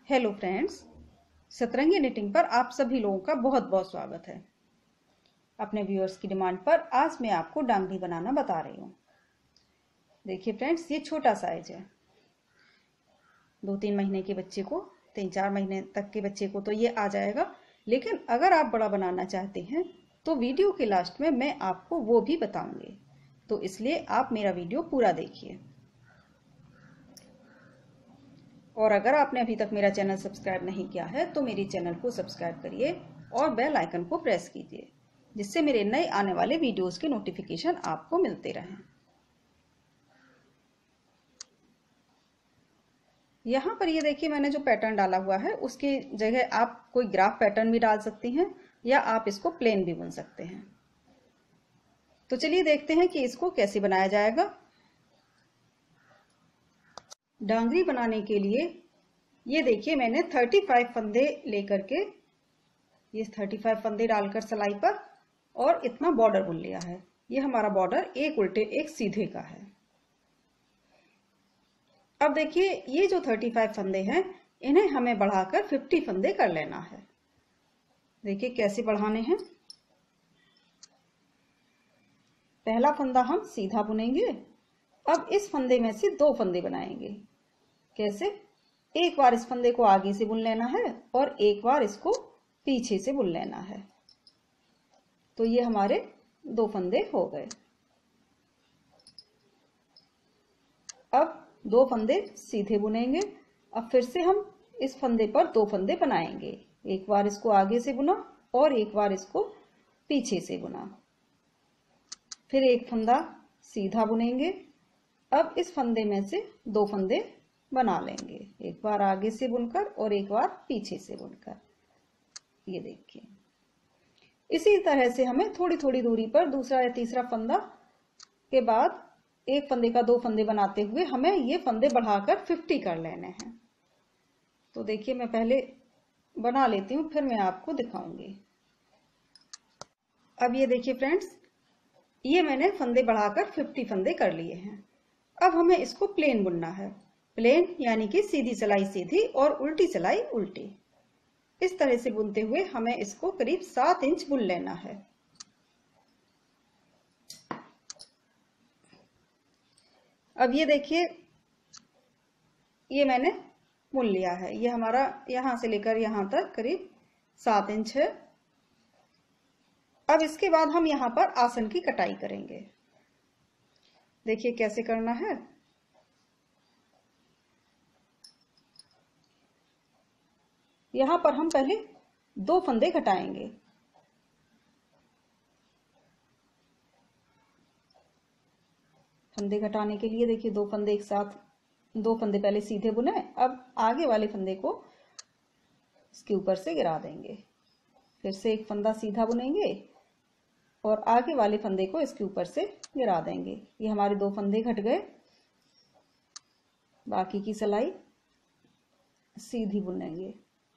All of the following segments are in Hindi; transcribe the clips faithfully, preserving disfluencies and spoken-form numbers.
हेलो फ्रेंड्स, सतरंगी निटिंग पर आप सभी लोगों का बहुत बहुत स्वागत है। अपने व्यूअर्स की डिमांड पर आज मैं आपको डांगरी बनाना बता रही हूँ। देखिए फ्रेंड्स, ये छोटा साइज है। दो तीन महीने के बच्चे को, तीन चार महीने तक के बच्चे को तो ये आ जाएगा। लेकिन अगर आप बड़ा बनाना चाहते हैं तो वीडियो के लास्ट में मैं आपको वो भी बताऊंगी, तो इसलिए आप मेरा वीडियो पूरा देखिए। और अगर आपने अभी तक मेरा चैनल सब्सक्राइब नहीं किया है तो मेरे चैनल को सब्सक्राइब करिए और बेल आइकन को प्रेस कीजिए, जिससे मेरे नए आने वाले वीडियोस के नोटिफिकेशन आपको मिलते रहें। यहाँ पर ये देखिए, मैंने जो पैटर्न डाला हुआ है उसकी जगह आप कोई ग्राफ पैटर्न भी डाल सकती हैं या आप इसको प्लेन भी बुन सकते हैं। तो चलिए देखते हैं कि इसको कैसे बनाया जाएगा। डांगरी बनाने के लिए ये देखिए, मैंने पैंतीस फंदे लेकर के ये पैंतीस फंदे डालकर सिलाई पर और इतना बॉर्डर बुन लिया है। ये हमारा बॉर्डर एक उल्टे एक सीधे का है। अब देखिए, ये जो पैंतीस फंदे हैं इन्हें हमें बढ़ाकर पचास फंदे कर लेना है। देखिए कैसे बढ़ाने हैं। पहला फंदा हम सीधा बुनेंगे। अब इस फंदे में से दो फंदे बनाएंगे। कैसे? एक बार इस फंदे को आगे से बुन लेना है और एक बार इसको पीछे से बुन लेना है। तो ये हमारे दो फंदे हो गए। अब दो फंदे सीधे बुनेंगे। अब फिर से हम इस फंदे पर दो फंदे बनाएंगे। एक बार इसको आगे से बुना और एक बार इसको पीछे से बुना। फिर एक फंदा सीधा बुनेंगे। अब इस फंदे में से दो फंदे बना लेंगे, एक बार आगे से बुनकर और एक बार पीछे से बुनकर। ये देखिए, इसी तरह से हमें थोड़ी थोड़ी दूरी पर दूसरा या तीसरा फंदा के बाद एक फंदे का दो फंदे बनाते हुए हमें ये फंदे बढ़ाकर पचास कर लेने हैं। तो देखिए, मैं पहले बना लेती हूँ, फिर मैं आपको दिखाऊंगी। अब ये देखिए फ्रेंड्स, ये मैंने फंदे बढ़ाकर पचास फंदे कर लिए हैं। अब हमें इसको प्लेन बुनना है। प्लेन यानी कि सीधी सिलाई सीधी और उल्टी सिलाई उल्टी। इस तरह से बुनते हुए हमें इसको करीब सात इंच बुन लेना है। अब ये देखिए, ये मैंने बुन लिया है। ये हमारा यहां से लेकर यहां तक करीब सात इंच है। अब इसके बाद हम यहां पर आसन की कटाई करेंगे। देखिए कैसे करना है। यहां पर हम पहले दो फंदे घटाएंगे। फंदे घटाने के लिए देखिए, दो फंदे एक साथ, दो फंदे पहले सीधे बुने। अब आगे वाले फंदे को इसके ऊपर से गिरा देंगे। फिर से एक फंदा सीधा बुनेंगे और आगे वाले फंदे को इसके ऊपर से गिरा देंगे। ये हमारे दो फंदे घट गए। बाकी की सिलाई सीधी बुनेंगे।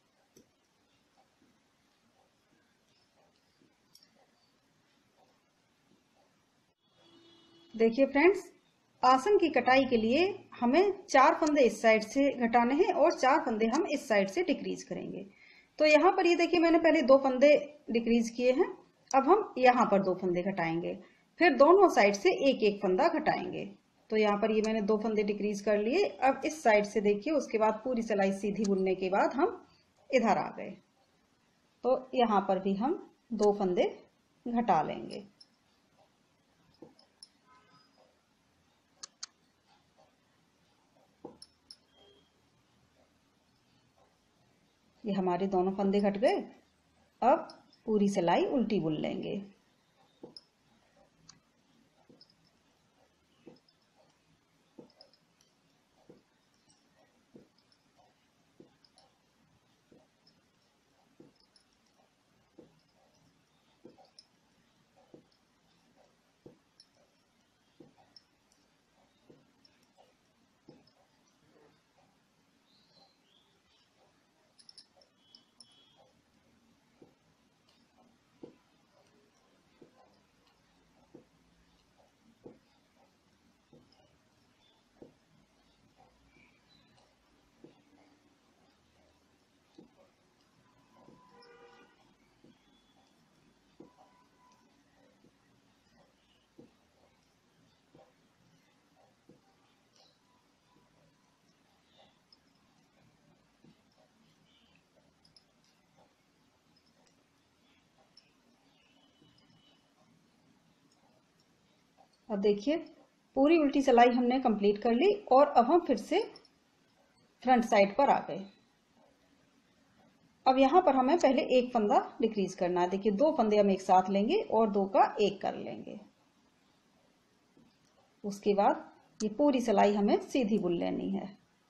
देखिए फ्रेंड्स, आसन की कटाई के लिए हमें चार फंदे इस साइड से घटाने हैं और चार फंदे हम इस साइड से डिक्रीज करेंगे। तो यहाँ पर ये देखिए, मैंने पहले दो फंदे डिक्रीज किए हैं। अब हम यहाँ पर दो फंदे घटाएंगे, फिर दोनों साइड से एक एक फंदा घटाएंगे। तो यहाँ पर ये मैंने दो फंदे डिक्रीज कर लिए। अब इस साइड से देखिए, उसके बाद पूरी सिलाई सीधी बुनने के बाद हम इधर आ गए। तो यहाँ पर भी हम दो फंदे घटा लेंगे। ये हमारे दोनों फंदे घट गए। अब पूरी सिलाई उल्टी बुन लेंगे। अब देखिए पूरी उल्टी सिलाई हमने कंप्लीट कर ली और अब हम फिर से फ्रंट साइड पर आ गए। अब यहां पर हमें पहले एक फंदा डिक्रीज करना है। देखिए दो फंदे हम एक साथ लेंगे और दो का एक कर लेंगे। उसके बाद ये पूरी सिलाई हमें सीधी बुन लेनी है।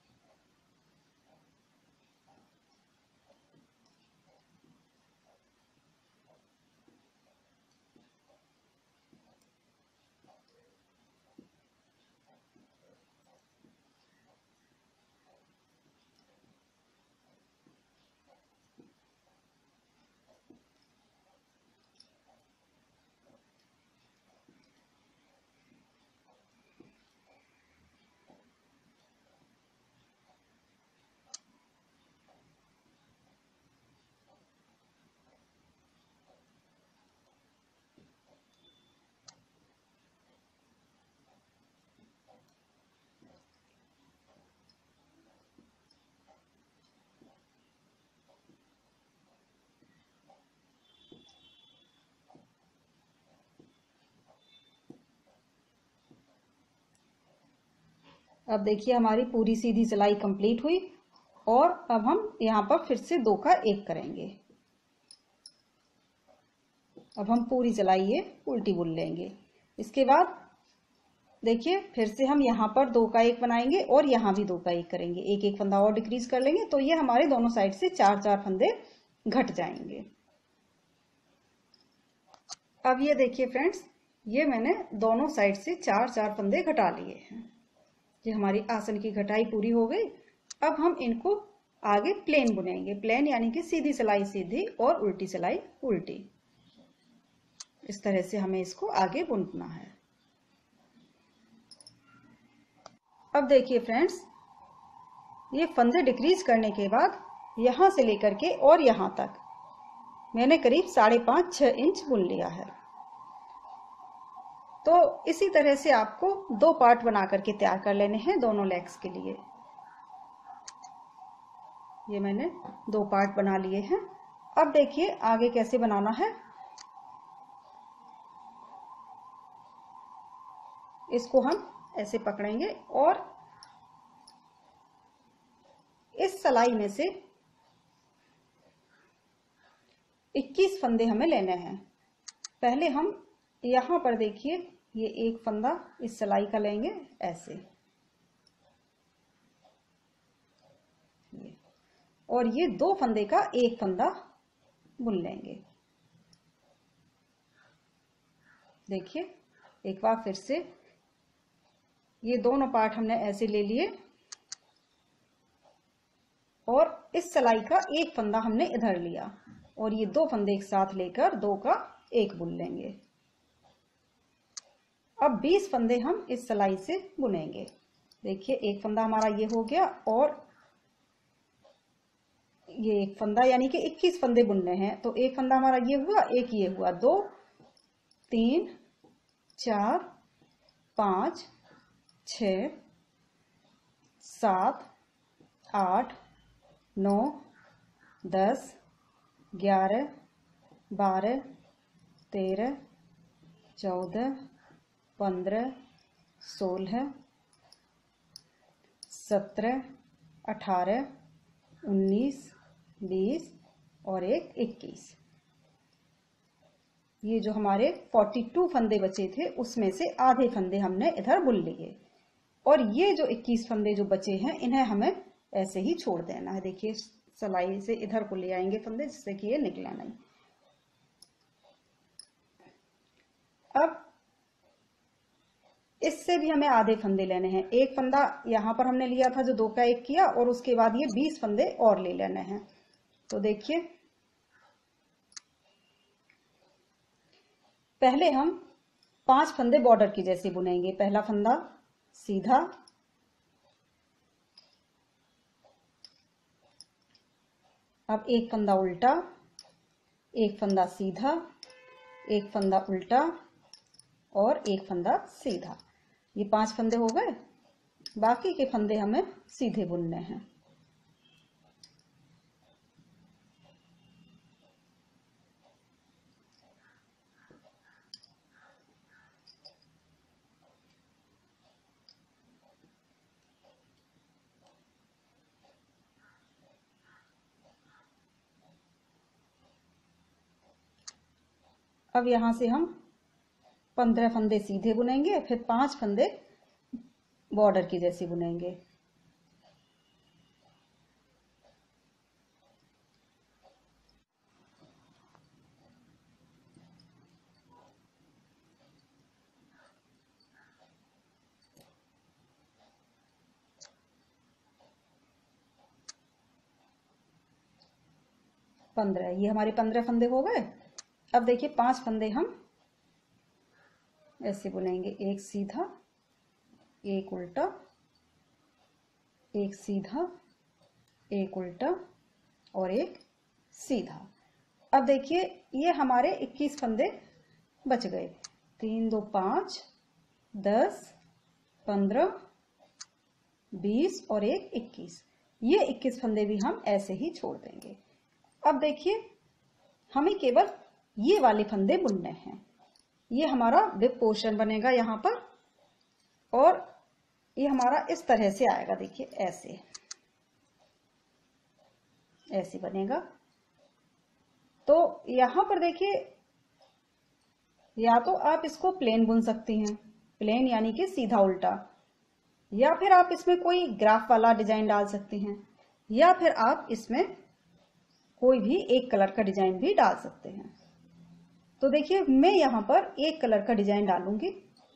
अब देखिए हमारी पूरी सीधी सिलाई कंप्लीट हुई और अब हम यहाँ पर फिर से दो का एक करेंगे। अब हम पूरी सिलाई ये उल्टी बुन लेंगे। इसके बाद देखिए फिर से हम यहाँ पर दो का एक बनाएंगे और यहाँ भी दो का एक करेंगे। एक एक फंदा और डिक्रीज कर लेंगे तो ये हमारे दोनों साइड से चार चार फंदे घट जाएंगे। अब ये देखिए फ्रेंड्स, ये मैंने दोनों साइड से चार चार फंदे घटा लिए हैं। ये हमारी आसन की घटाई पूरी हो गई। अब हम इनको आगे प्लेन बुनेंगे। प्लेन यानी कि सीधी सिलाई सीधी और उल्टी सिलाई उल्टी। इस तरह से हमें इसको आगे बुनना है। अब देखिए फ्रेंड्स, ये फंदे डिक्रीज करने के बाद यहां से लेकर के और यहां तक मैंने करीब साढ़े पांच छह इंच बुन लिया है। तो इसी तरह से आपको दो पार्ट बना करके तैयार कर लेने हैं दोनों लेग्स के लिए। ये मैंने दो पार्ट बना लिए हैं। अब देखिए आगे कैसे बनाना है। इसको हम ऐसे पकड़ेंगे और इस सिलाई में से इक्कीस फंदे हमें लेने हैं। पहले हम यहां पर देखिए ये एक फंदा इस सिलाई का लेंगे ऐसे, ये, और ये दो फंदे का एक फंदा बुन लेंगे। देखिए एक बार फिर से ये दोनों पार्ट हमने ऐसे ले लिए और इस सिलाई का एक फंदा हमने इधर लिया और ये दो फंदे एक साथ लेकर दो का एक बुन लेंगे। अब बीस फंदे हम इस सिलाई से बुनेंगे। देखिए एक फंदा हमारा ये हो गया और ये एक फंदा, यानी कि इक्कीस फंदे बुनने हैं। तो एक फंदा हमारा ये हुआ, एक ये हुआ, दो तीन चार पांच छ सात आठ नौ दस ग्यारह बारह तेरह चौदह पंद्रह सोलह सत्रह अठारह उन्नीस बीस और एक इक्कीस। ये जो हमारे बयालीस फंदे बचे थे उसमें से आधे फंदे हमने इधर बुन लिए और ये जो इक्कीस फंदे जो बचे हैं इन्हें हमें ऐसे ही छोड़ देना है। देखिए सिलाई से इधर को ले आएंगे फंदे जिससे कि ये निकला नहीं। अब इससे भी हमें आधे फंदे लेने हैं। एक फंदा यहां पर हमने लिया था जो दो का एक किया और उसके बाद ये बीस फंदे और ले लेने हैं। तो देखिए पहले हम पांच फंदे बॉर्डर की जैसे बुनेंगे। पहला फंदा सीधा, अब एक फंदा उल्टा, एक फंदा सीधा, एक फंदा उल्टा और एक फंदा सीधा। ये पांच फंदे हो गए। बाकी के फंदे हमें सीधे बुनने हैं। अब यहाँ से हम पंद्रह फंदे सीधे बुनेंगे, फिर पांच फंदे बॉर्डर की जैसी बुनेंगे। पंद्रह, ये हमारे पंद्रह फंदे हो गए। अब देखिए पांच फंदे हम ऐसे बुनेंगे, एक सीधा, एक उल्टा, एक सीधा, एक उल्टा और एक सीधा। अब देखिए ये हमारे इक्कीस फंदे बच गए। तीन दो पांच, दस, पंद्रह, बीस और एक इक्कीस। ये इक्कीस फंदे भी हम ऐसे ही छोड़ देंगे। अब देखिए हमें केवल ये वाले फंदे बुनने हैं। ये हमारा विप पोर्शन बनेगा यहाँ पर, और ये हमारा इस तरह से आएगा। देखिए ऐसे ऐसे बनेगा। तो यहाँ पर देखिए या तो आप इसको प्लेन बुन सकती हैं, प्लेन यानी कि सीधा उल्टा, या फिर आप इसमें कोई ग्राफ वाला डिजाइन डाल सकती हैं, या फिर आप इसमें कोई भी एक कलर का डिजाइन भी डाल सकते हैं। तो देखिए मैं यहाँ पर एक कलर का डिजाइन डालूंगी।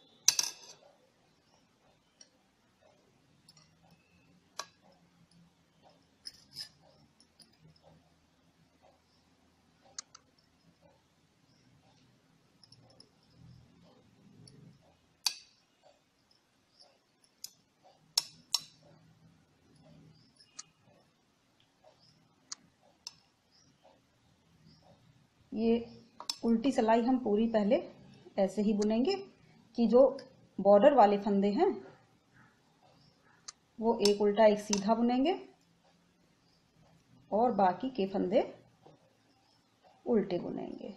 ये उल्टी सिलाई हम पूरी पहले ऐसे ही बुनेंगे कि जो बॉर्डर वाले फंदे हैं वो एक उल्टा एक सीधा बुनेंगे और बाकी के फंदे उल्टे बुनेंगे।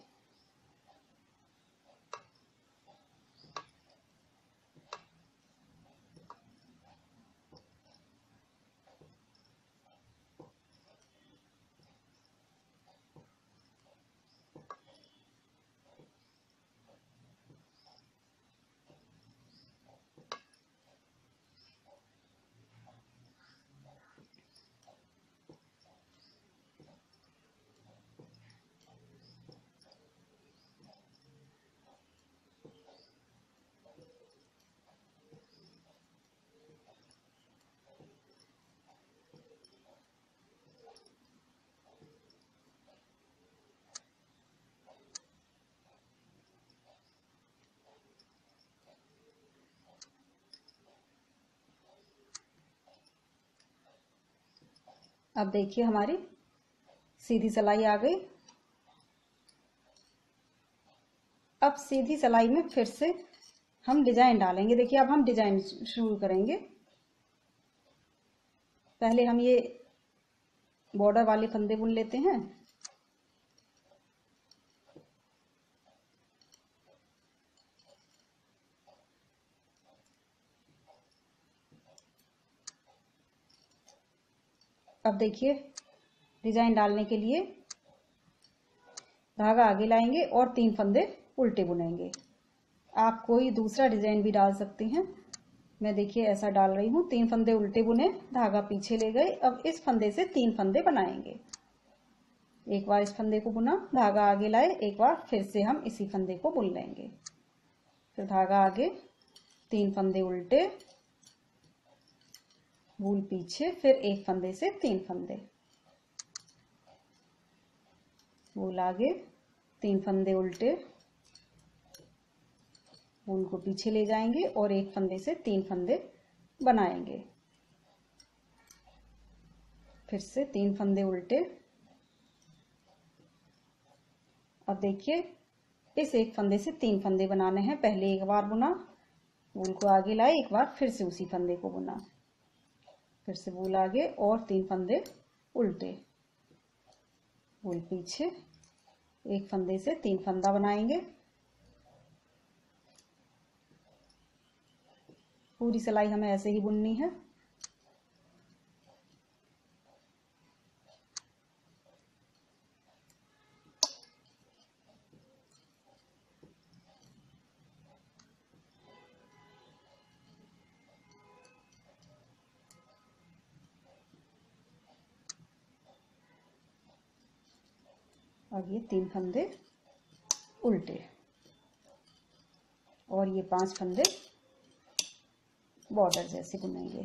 अब देखिए हमारी सीधी सिलाई आ गई। अब सीधी सिलाई में फिर से हम डिजाइन डालेंगे। देखिए अब हम डिजाइन शुरू करेंगे। पहले हम ये बॉर्डर वाले फंदे बुन लेते हैं। अब देखिए डिजाइन डालने के लिए धागा आगे लाएंगे और तीन फंदे उल्टे बुनेंगे। आप कोई दूसरा डिजाइन भी डाल सकती हैं। मैं देखिए ऐसा डाल रही हूँ। तीन फंदे उल्टे बुने, धागा पीछे ले गए। अब इस फंदे से तीन फंदे बनाएंगे। एक बार इस फंदे को बुना, धागा आगे लाए, एक बार फिर से हम इसी फंदे को बुन लेंगे। फिर धागा आगे, तीन फंदे उल्टे, वूल पीछे, फिर एक फंदे से तीन फंदे, वूल आगे, तीन फंदे उल्टे, वूल को पीछे ले जाएंगे और एक फंदे से तीन फंदे बनाएंगे। फिर से तीन फंदे उल्टे। अब देखिए इस एक फंदे से तीन फंदे बनाने हैं। पहले एक बार बुना, वूल को आगे लाए, एक बार फिर से उसी फंदे को बुना, फिर से वूल आगे और तीन फंदे उल्टे, वूल पीछे, एक फंदे से तीन फंदा बनाएंगे। पूरी सिलाई हमें ऐसे ही बुननी है। अब ये तीन फंदे उल्टे और ये पांच फंदे बॉर्डर जैसे बुनेंगे।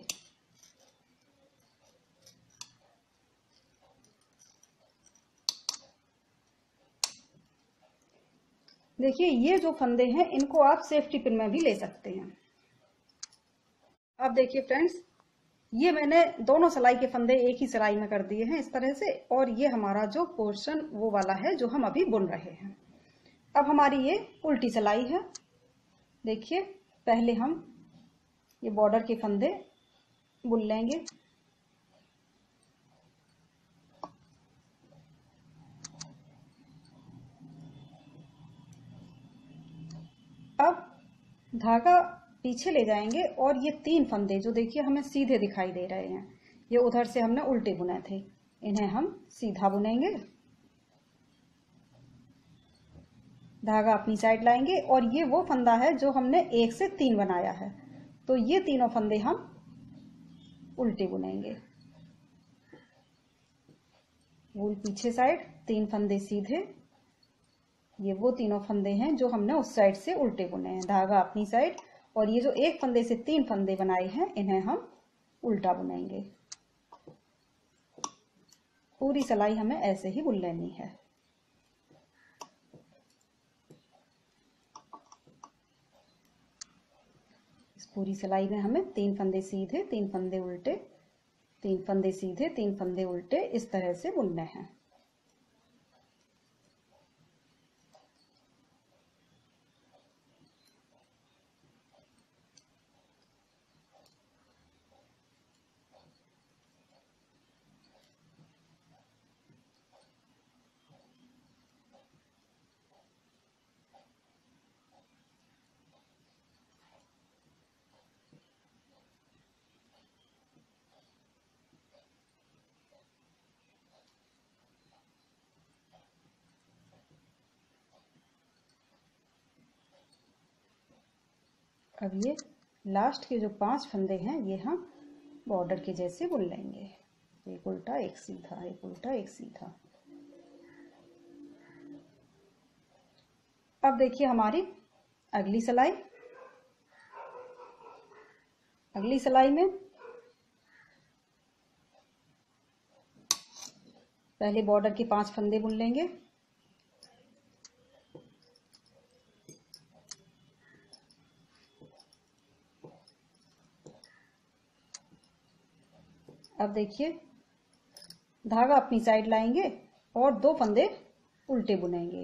देखिए ये जो फंदे हैं इनको आप सेफ्टी पिन में भी ले सकते हैं। अब देखिए फ्रेंड्स, ये मैंने दोनों सिलाई के फंदे एक ही सिलाई में कर दिए हैं इस तरह से, और ये हमारा जो पोर्शन वो वाला है जो हम अभी बुन रहे हैं। अब हमारी ये उल्टी सिलाई है। देखिए पहले हम ये बॉर्डर के फंदे बुन लेंगे। अब धागा पीछे ले जाएंगे और ये तीन फंदे जो देखिए हमें सीधे दिखाई दे रहे हैं, ये उधर से हमने उल्टे बुने थे, इन्हें हम सीधा बुनेंगे। धागा अपनी साइड लाएंगे और ये वो फंदा है जो हमने एक से तीन बनाया है, तो ये तीनों फंदे हम उल्टे बुनेंगे। वूल पीछे साइड, तीन फंदे सीधे, ये वो तीनों फंदे हैं जो हमने उस साइड से उल्टे बुने हैं। धागा अपनी साइड और ये जो एक फंदे से तीन फंदे बनाए हैं इन्हें हम उल्टा बुनेंगे। पूरी सिलाई हमें ऐसे ही बुन लेनी है। इस पूरी सिलाई में हमें तीन फंदे सीधे, तीन फंदे उल्टे, तीन फंदे सीधे, तीन फंदे उल्टे इस तरह से बुनने हैं। अब ये लास्ट के जो पांच फंदे हैं ये हम बॉर्डर के जैसे बुन लेंगे। एक उल्टा एक सीधा, एक उल्टा एक सीधा। अब देखिए हमारी अगली सिलाई। अगली सिलाई में पहले बॉर्डर के पांच फंदे बुन लेंगे। अब देखिए धागा अपनी साइड लाएंगे और दो फंदे उल्टे बुनेंगे।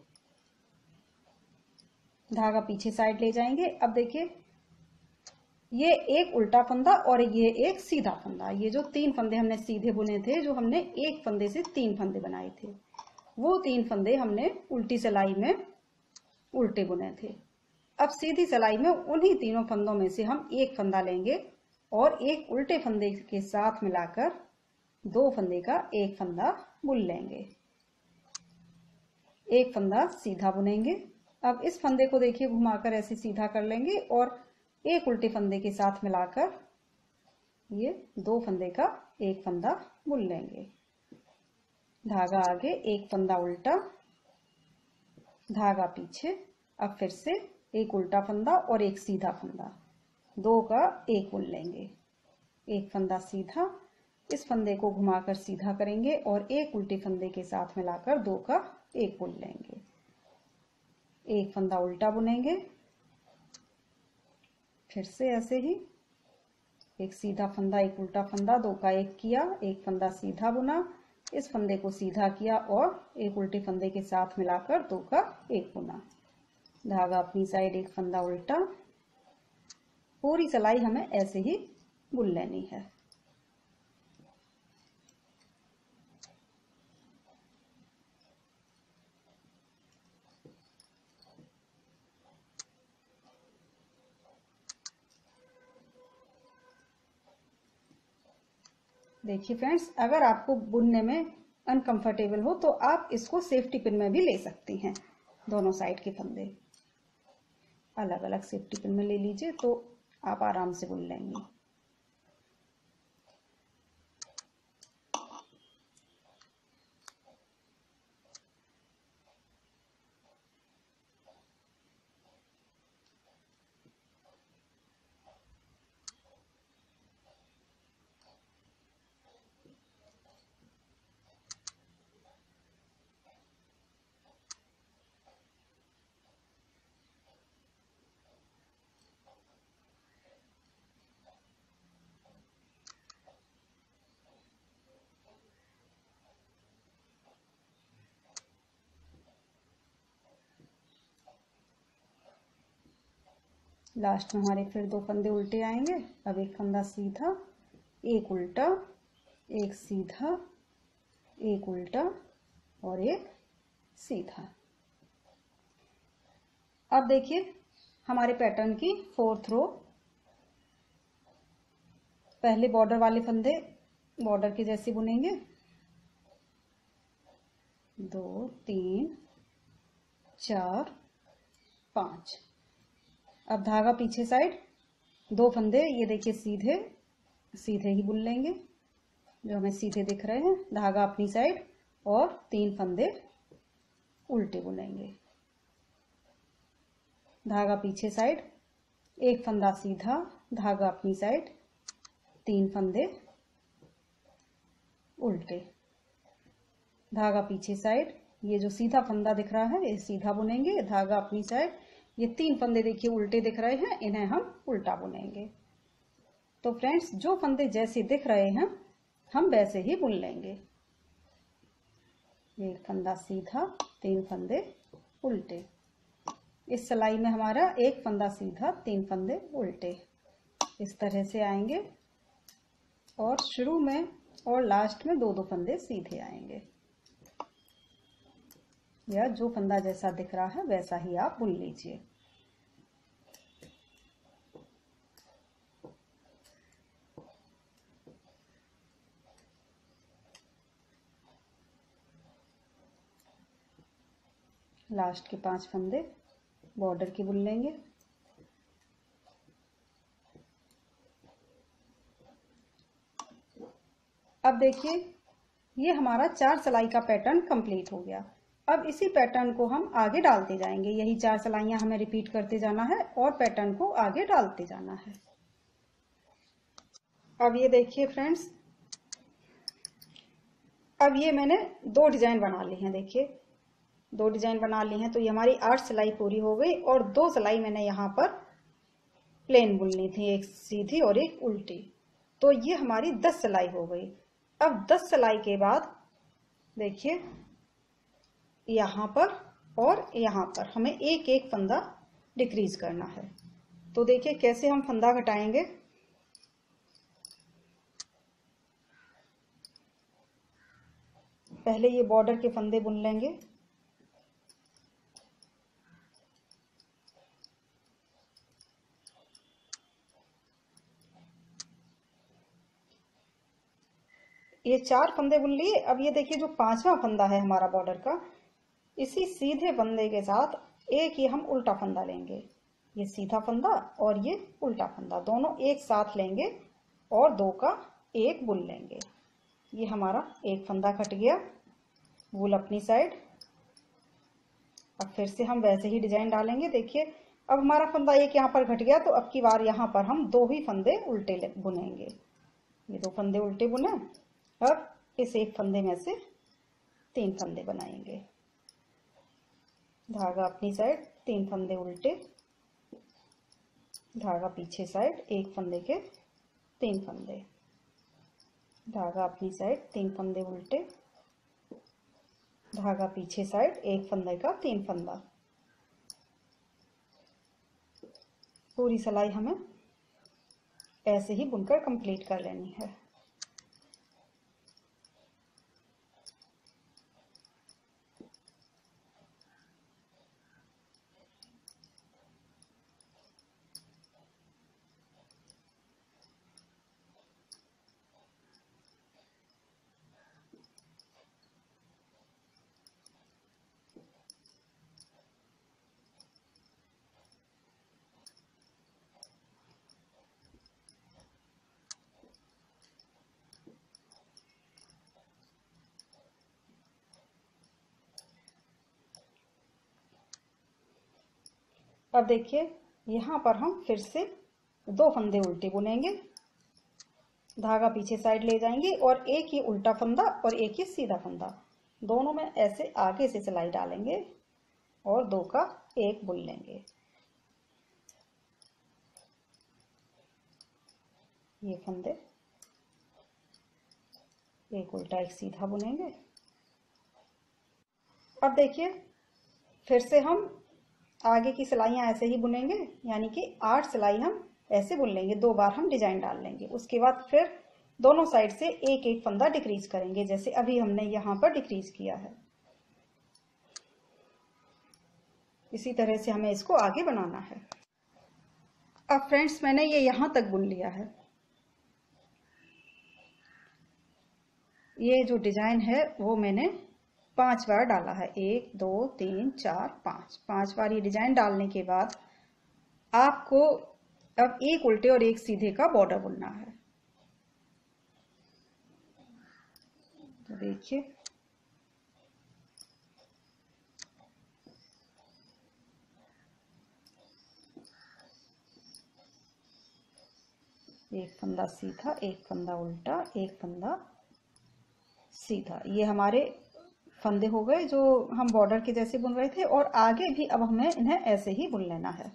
धागा पीछे साइड ले जाएंगे। अब देखिए ये एक उल्टा फंदा और ये एक सीधा फंदा, ये जो तीन फंदे हमने सीधे बुने थे, जो हमने एक फंदे से तीन फंदे बनाए थे, वो तीन फंदे हमने उल्टी सिलाई में उल्टे बुने थे। अब सीधी सिलाई में उन्हीं तीनों फंदों में से हम एक फंदा लेंगे और एक उल्टे फंदे के साथ मिलाकर दो फंदे का एक फंदा बुन लेंगे। एक फंदा सीधा बुनेंगे। अब इस फंदे को देखिए घुमाकर ऐसे सीधा कर लेंगे और एक उल्टे फंदे के साथ मिलाकर ये दो फंदे का एक फंदा बुन लेंगे। धागा आगे, एक फंदा उल्टा, धागा पीछे। अब फिर से एक उल्टा फंदा और एक सीधा फंदा, दो का एक बुन लेंगे। एक फंदा सीधा, इस फंदे को घुमाकर सीधा करेंगे और एक उल्टे फंदे के साथ मिलाकर दो का एक बुन लेंगे। एक फंदा उल्टा बुनेंगे, फिर से ऐसे ही एक सीधा फंदा, एक उल्टा फंदा, दो का एक किया, एक फंदा सीधा बुना, इस फंदे को सीधा किया और एक उल्टे फंदे के साथ मिलाकर दो का एक बुना। धागा अपनी साइड, एक फंदा उल्टा। पूरी सिलाई हमें ऐसे ही बुन लेनी है। देखिए फ्रेंड्स, अगर आपको बुनने में अनकंफर्टेबल हो तो आप इसको सेफ्टी पिन में भी ले सकती हैं। दोनों साइड के फंदे अलग अलग सेफ्टी पिन में ले लीजिए तो आप आराम से बुन लेंगी। लास्ट में हमारे फिर दो फंदे उल्टे आएंगे। अब एक फंदा सीधा, एक उल्टा, एक सीधा, एक उल्टा और एक सीधा। अब देखिए हमारे पैटर्न की फोर्थ रो। पहले बॉर्डर वाले फंदे बॉर्डर के जैसे बुनेंगे, दो, तीन, चार, पांच। अब धागा पीछे साइड, दो फंदे ये देखिए सीधे सीधे ही बुन लेंगे जो हमें सीधे दिख रहे हैं। धागा अपनी साइड और तीन फंदे उल्टे बुनेंगे। धागा पीछे साइड, एक फंदा सीधा, धागा अपनी साइड, तीन फंदे उल्टे। धागा पीछे साइड, ये जो सीधा फंदा दिख रहा है ये सीधा बुनेंगे। धागा अपनी साइड, ये तीन फंदे देखिए उल्टे दिख रहे हैं, इन्हें हम उल्टा बुनेंगे। तो फ्रेंड्स जो फंदे जैसे दिख रहे हैं हम वैसे ही बुन लेंगे। एक फंदा सीधा, तीन फंदे उल्टे। इस सिलाई में हमारा एक फंदा सीधा, तीन फंदे उल्टे इस तरह से आएंगे और शुरू में और लास्ट में दो दो फंदे सीधे आएंगे। या जो फंदा जैसा दिख रहा है वैसा ही आप बुन लीजिए। लास्ट के पांच फंदे बॉर्डर के बुन लेंगे। अब देखिए ये हमारा चार सिलाई का पैटर्न कंप्लीट हो गया। अब इसी पैटर्न को हम आगे डालते जाएंगे। यही चार सिलाइयां हमें रिपीट करते जाना है और पैटर्न को आगे डालते जाना है। अब ये देखिए फ्रेंड्स, अब ये मैंने दो डिजाइन बना ली हैं। देखिए दो डिजाइन बना ली हैं तो ये हमारी आठ सिलाई पूरी हो गई और दो सिलाई मैंने यहाँ पर प्लेन बुननी थी, एक सीधी और एक उल्टी। तो ये हमारी दस सिलाई हो गई। अब दस सिलाई के बाद देखिए यहाँ पर और यहाँ पर हमें एक एक फंदा डिक्रीज करना है। तो देखिए कैसे हम फंदा घटाएंगे। पहले ये बॉर्डर के फंदे बुन लेंगे। ये चार फंदे बुन लिए। अब ये देखिए जो पांचवा फंदा है हमारा बॉर्डर का, इसी सीधे फंदे के साथ एक ये हम उल्टा फंदा लेंगे। ये सीधा फंदा और ये उल्टा फंदा दोनों एक साथ लेंगे और दो का एक बुन लेंगे। ये हमारा एक फंदा कट गया, वूल अपनी साइड। अब फिर से हम वैसे ही डिजाइन डालेंगे। देखिए अब हमारा फंदा एक यहाँ पर घट गया तो अब की बार यहाँ पर हम दो ही फंदे उल्टे बुनेंगे। ये दो फंदे उल्टे बुने। अब इस एक फंदे में से तीन फंदे बनाएंगे। धागा अपनी साइड, तीन फंदे उल्टे, धागा पीछे साइड, एक फंदे के तीन फंदे, धागा अपनी साइड, तीन फंदे उल्टे, धागा पीछे साइड, एक फंदे का तीन फंदा। पूरी सिलाई हमें ऐसे ही बुनकर कंप्लीट कर लेनी है। अब देखिए यहाँ पर हम फिर से दो फंदे उल्टे बुनेंगे। धागा पीछे साइड ले जाएंगे और एक ही उल्टा फंदा और एक ही सीधा फंदा, दोनों में ऐसे आगे से सिलाई डालेंगे और दो का एक बुन लेंगे। ये फंदे एक उल्टा एक सीधा बुनेंगे। अब देखिए फिर से हम आगे की सिलाइयाँ ऐसे ही बुनेंगे, यानी कि आठ सिलाई हम ऐसे बुन लेंगे, दो बार हम डिजाइन डाल लेंगे। उसके बाद फिर दोनों साइड से एक एक फंदा डिक्रीज करेंगे, जैसे अभी हमने यहाँ पर डिक्रीज किया है। इसी तरह से हमें इसको आगे बनाना है। अब फ्रेंड्स मैंने ये यहाँ तक बुन लिया है। ये जो डिजाइन है वो मैंने पांच बार डाला है, एक दो तीन चार पांच पांच बार ये डिजाइन डालने के बाद आपको अब एक उल्टे और एक सीधे का बॉर्डर बुनना है। तो देखिए एक फंदा सीधा, एक फंदा उल्टा, एक फंदा सीधा, ये हमारे फंदे हो गए जो हम बॉर्डर के जैसे बुन रहे थे। और आगे भी अब हमें इन्हें ऐसे ही बुन लेना है।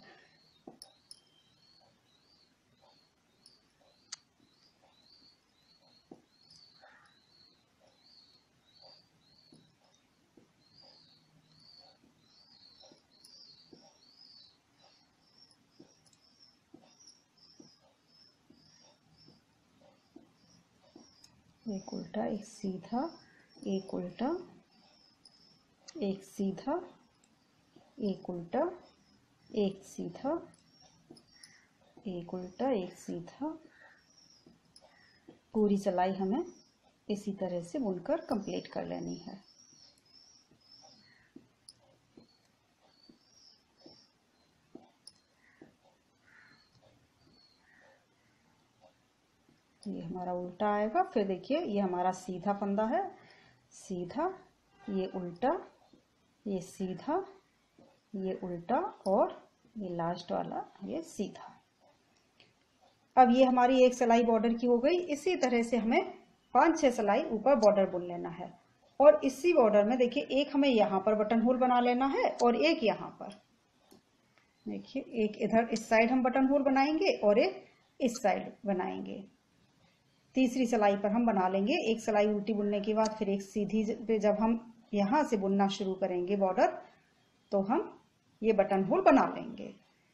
एक उल्टा, एक सीधा, एक उल्टा, एक सीधा, एक उल्टा, एक सीधा, एक उल्टा, एक सीधा। पूरी सिलाई हमें इसी तरह से बुनकर कंप्लीट कर लेनी है। ये हमारा उल्टा आएगा। फिर देखिए ये हमारा सीधा फंदा है, सीधा, ये उल्टा, ये सीधा, ये उल्टा और ये लास्ट वाला ये सीधा। अब ये हमारी एक सिलाई बॉर्डर की हो गई। इसी तरह से हमें पांच छह सिलाई ऊपर बॉर्डर बुन लेना है। और इसी बॉर्डर में देखिए एक हमें यहाँ पर बटन होल बना लेना है और एक यहाँ पर। देखिए एक इधर इस साइड हम बटन होल बनाएंगे और एक इस साइड बनाएंगे। तीसरी सिलाई पर हम बना लेंगे एक सिलाई उल्टी बुनने के बाद फिर एक सीधी पे जब हम यहां से बुनना शुरू करेंगे बॉर्डर, तो हम ये बटन होल बना लेंगे।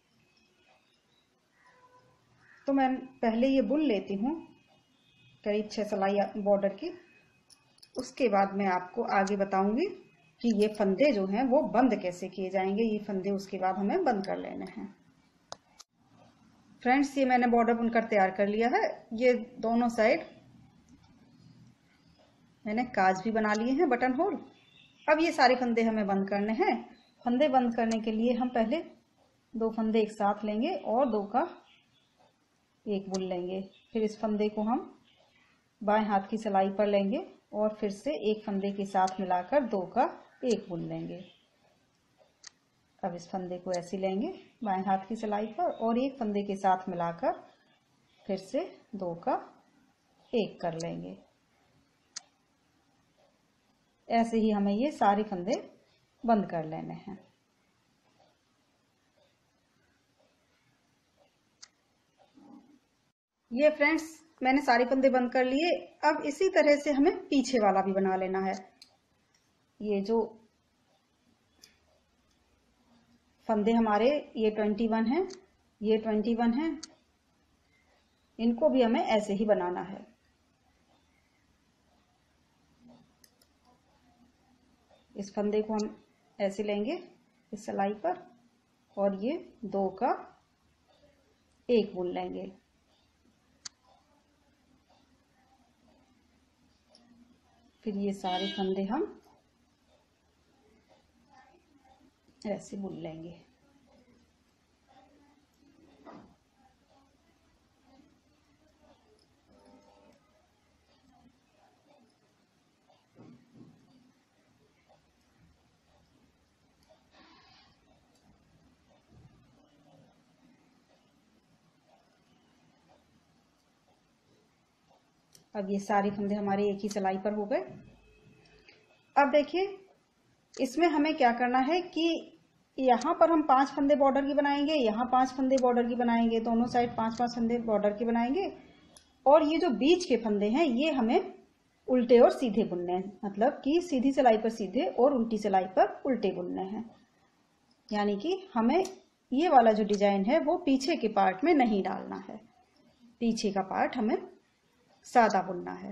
तो मैं पहले ये बुन लेती हूँ करीब छह सिलाई बॉर्डर की। उसके बाद मैं आपको आगे बताऊंगी कि ये फंदे जो हैं वो बंद कैसे किए जाएंगे। ये फंदे उसके बाद हमें बंद कर लेने हैं। फ्रेंड्स ये मैंने बॉर्डर बुनकर तैयार कर लिया है। ये दोनों साइड मैंने काज भी बना लिए हैं बटन होल। अब ये सारे फंदे हमें बंद करने हैं। फंदे बंद करने के लिए हम पहले दो फंदे एक साथ लेंगे और दो का एक बुन लेंगे। फिर इस फंदे को हम बाएं हाथ की सिलाई पर लेंगे और फिर से एक फंदे के साथ मिलाकर दो का एक बुन लेंगे। अब इस फंदे को ऐसे लेंगे बाएं हाथ की सिलाई पर और एक फंदे के साथ मिलाकर फिर से दो का एक कर लेंगे। ऐसे ही हमें ये सारे फंदे बंद कर लेने हैं। ये फ्रेंड्स मैंने सारे फंदे बंद कर लिए। अब इसी तरह से हमें पीछे वाला भी बना लेना है। ये जो फंदे हमारे ये ट्वेंटी वन है, ये ट्वेंटी वन है, इनको भी हमें ऐसे ही बनाना है। इस फंदे को हम ऐसे लेंगे इस सिलाई पर और ये दो का एक बुन लेंगे। फिर ये सारे फंदे हम ऐसे बुन लेंगे। अब ये सारे फंदे हमारे एक ही सिलाई पर हो गए। अब देखिए इसमें हमें क्या करना है कि यहाँ पर हम पांच फंदे बॉर्डर की बनाएंगे, यहाँ पांच फंदे बॉर्डर की बनाएंगे, दोनों साइड पांच पांच फंदे बॉर्डर के बनाएंगे। और ये जो बीच के फंदे हैं ये हमें उल्टे और सीधे बुनने हैं, मतलब कि सीधी सिलाई पर सीधे और उल्टी सिलाई पर उल्टे बुनने हैं। यानी कि हमें ये वाला जो डिजाइन है वो पीछे के पार्ट में नहीं डालना है, पीछे का पार्ट हमें सादा बुनना है।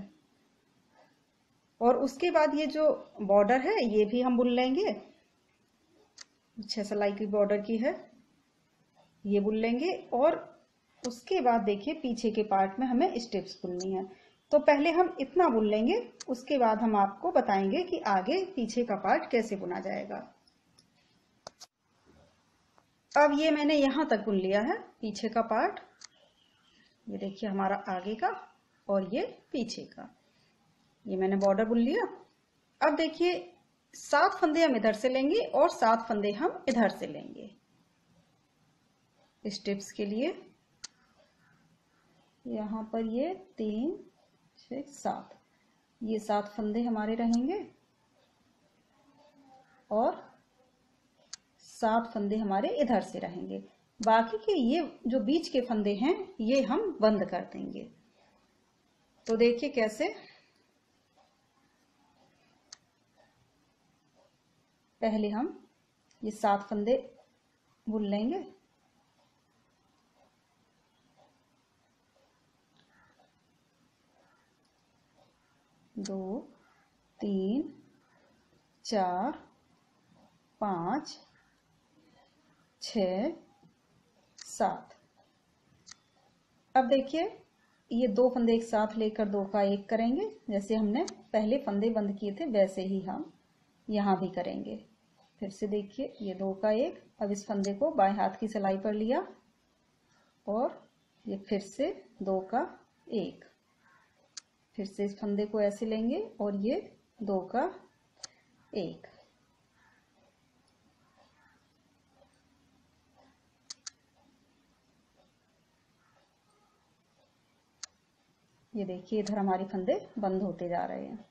और उसके बाद ये जो बॉर्डर है ये भी हम बुन लेंगे, छह सिलाई की बॉर्डर की है, ये बुन लेंगे। और उसके बाद देखिए पीछे के पार्ट में हमें स्टेप्स बुननी है, तो पहले हम इतना बुन लेंगे, उसके बाद हम आपको बताएंगे कि आगे पीछे का पार्ट कैसे बुना जाएगा। अब ये मैंने यहां तक बुन लिया है पीछे का पार्ट, ये देखिए हमारा आगे का और ये पीछे का, ये मैंने बॉर्डर बुन लिया। अब देखिए सात फंदे हम इधर से लेंगे और सात फंदे हम इधर से लेंगे स्टेप्स के लिए। यहाँ पर ये तीन छह सात, ये सात फंदे हमारे रहेंगे और सात फंदे हमारे इधर से रहेंगे। बाकी के ये जो बीच के फंदे हैं ये हम बंद कर देंगे। तो देखिए कैसे, पहले हम ये सात फंदे बुन लेंगे, दो तीन चार पाँच छ सात। अब देखिए ये दो फंदे एक साथ लेकर दो का एक करेंगे, जैसे हमने पहले फंदे बंद किए थे वैसे ही हम यहाँ भी करेंगे। फिर से देखिए ये दो का एक, अब इस फंदे को बाएं हाथ की सिलाई पर लिया और ये फिर से दो का एक, फिर से इस फंदे को ऐसे लेंगे और ये दो का एक। ये देखिए इधर हमारे फंदे बंद होते जा रहे हैं।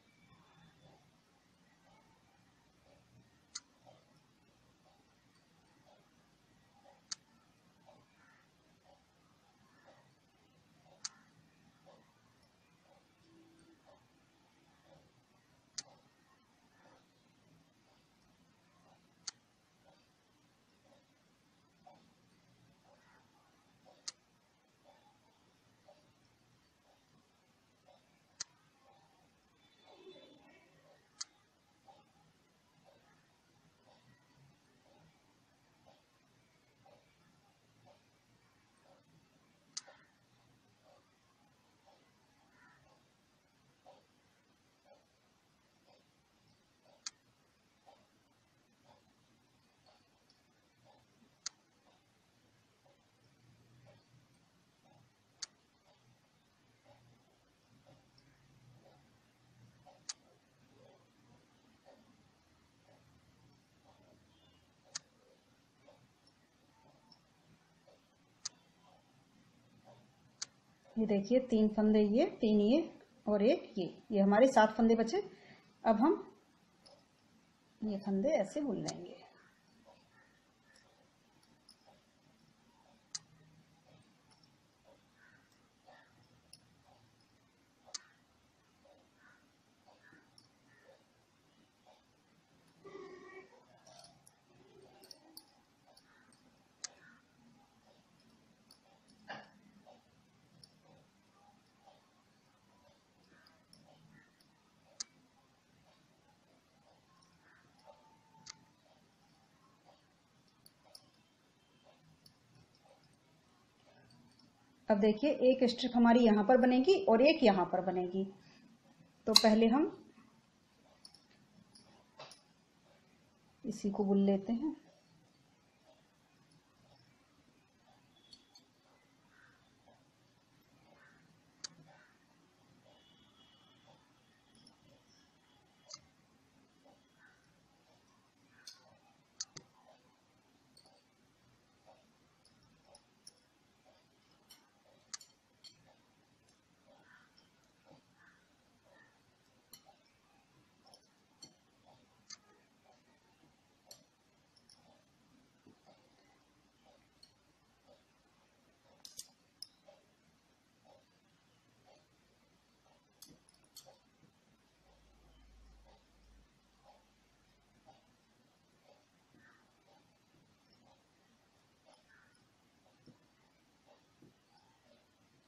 ये देखिए तीन फंदे ये, तीन ये और एक ये, ये हमारे सात फंदे बचे। अब हम ये फंदे ऐसे बुन लेंगे। अब देखिए एक स्ट्रिप हमारी यहाँ पर बनेगी और एक यहाँ पर बनेगी, तो पहले हम इसी को बुन लेते हैं।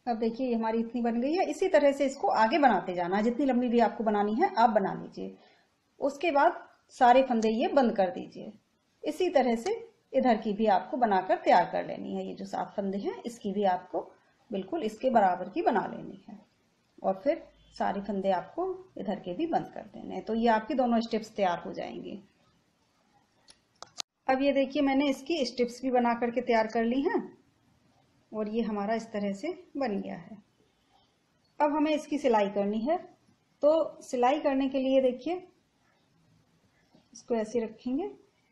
अब देखिए ये हमारी इतनी बन गई है। इसी तरह से इसको आगे बनाते जाना है, जितनी लंबी भी आपको बनानी है आप बना लीजिए। उसके बाद सारे फंदे ये बंद कर दीजिए। इसी तरह से इधर की भी आपको बनाकर तैयार कर लेनी है। ये जो सात फंदे हैं इसकी भी आपको बिल्कुल इसके बराबर की बना लेनी है और फिर सारे फंदे आपको इधर के भी बंद कर देने हैं। तो ये आपकी दोनों स्टेप्स तैयार हो जाएंगी। अब ये देखिए मैंने इसकी स्टेप्स भी बना करके तैयार कर ली हैं और ये हमारा इस तरह से बन गया है। अब हमें इसकी सिलाई करनी है। तो सिलाई करने के लिए देखिए इसको ऐसे रखेंगे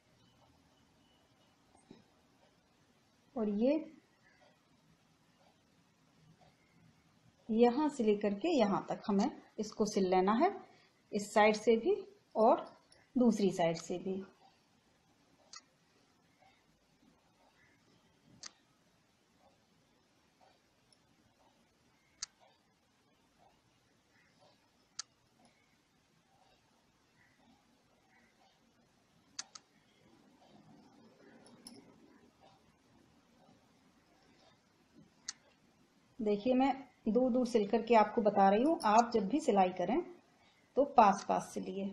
और ये यहां से लेकर के यहां तक हमें इसको सिल लेना है, इस साइड से भी और दूसरी साइड से भी। देखिए मैं दूर दूर सिल करके आपको बता रही हूँ। आप जब भी सिलाई करें तो पास पास सिलिए।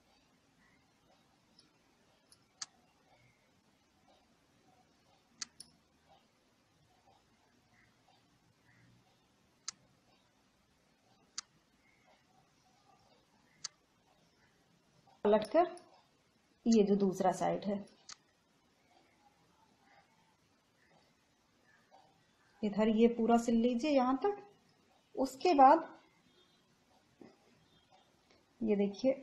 पलट कर ये जो दूसरा साइड है इधर ये पूरा सिल लीजिए यहां तक। उसके बाद ये देखिए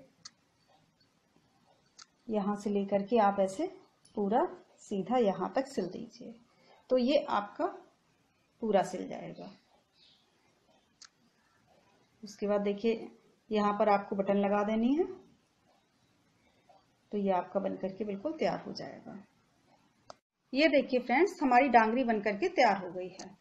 यहां से लेकर के आप ऐसे पूरा सीधा यहां तक सिल दीजिए तो ये आपका पूरा सिल जाएगा। उसके बाद देखिए यहां पर आपको बटन लगा देनी है तो ये आपका बन करके बिल्कुल तैयार हो जाएगा। ये देखिए फ्रेंड्स हमारी डांगरी बनकर के तैयार हो गई है।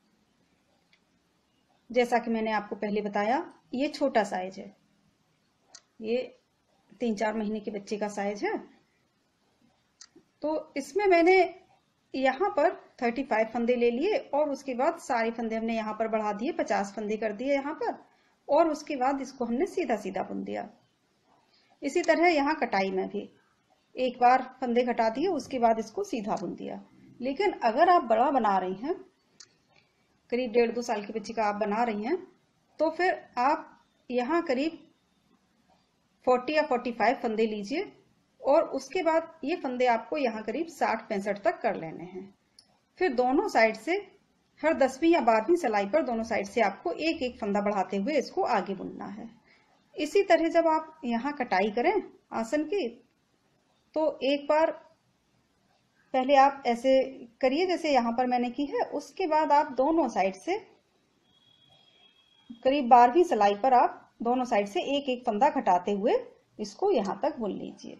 जैसा कि मैंने आपको पहले बताया ये छोटा साइज है, ये तीन चार महीने के बच्चे का साइज है। तो इसमें मैंने यहाँ पर पैंतीस फंदे ले लिए और उसके बाद सारे फंदे हमने यहाँ पर बढ़ा दिए, पचास फंदे कर दिए यहाँ पर और उसके बाद इसको हमने सीधा सीधा बुन दिया। इसी तरह यहाँ कटाई में भी एक बार फंदे घटा दिए उसके बाद इसको सीधा बुन दिया। लेकिन अगर आप बड़ा बना रही हैं, करीब डेढ़ दो साल के बच्चे का आप बना रही हैं, तो फिर आप यहाँ करीब चालीस या पैंतालीस फंदे लीजिए और उसके बाद ये फंदे आपको यहाँ करीब साठ पैंसठ तक कर लेने हैं। फिर दोनों साइड से हर दसवीं या बारहवीं सिलाई पर दोनों साइड से आपको एक एक फंदा बढ़ाते हुए इसको आगे बुनना है। इसी तरह जब आप यहाँ कटाई करें आसन की तो एक बार पहले आप ऐसे करिए जैसे यहाँ पर मैंने की है। उसके बाद आप दोनों साइड से करीब बारहवीं सिलाई पर आप दोनों साइड से एक एक फंदा घटाते हुए इसको यहां तक बुन लीजिए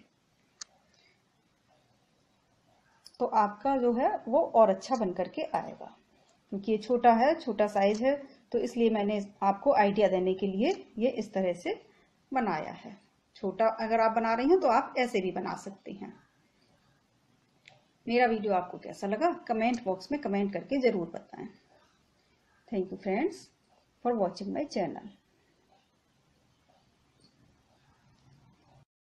तो आपका जो है वो और अच्छा बन करके आएगा। क्योंकि ये छोटा है, छोटा साइज है, तो इसलिए मैंने आपको आइडिया देने के लिए ये इस तरह से बनाया है। छोटा अगर आप बना रही हैं तो आप ऐसे भी बना सकती हैं। मेरा वीडियो आपको कैसा लगा कमेंट बॉक्स में कमेंट करके जरूर बताएं। Thank you friends for watching my channel.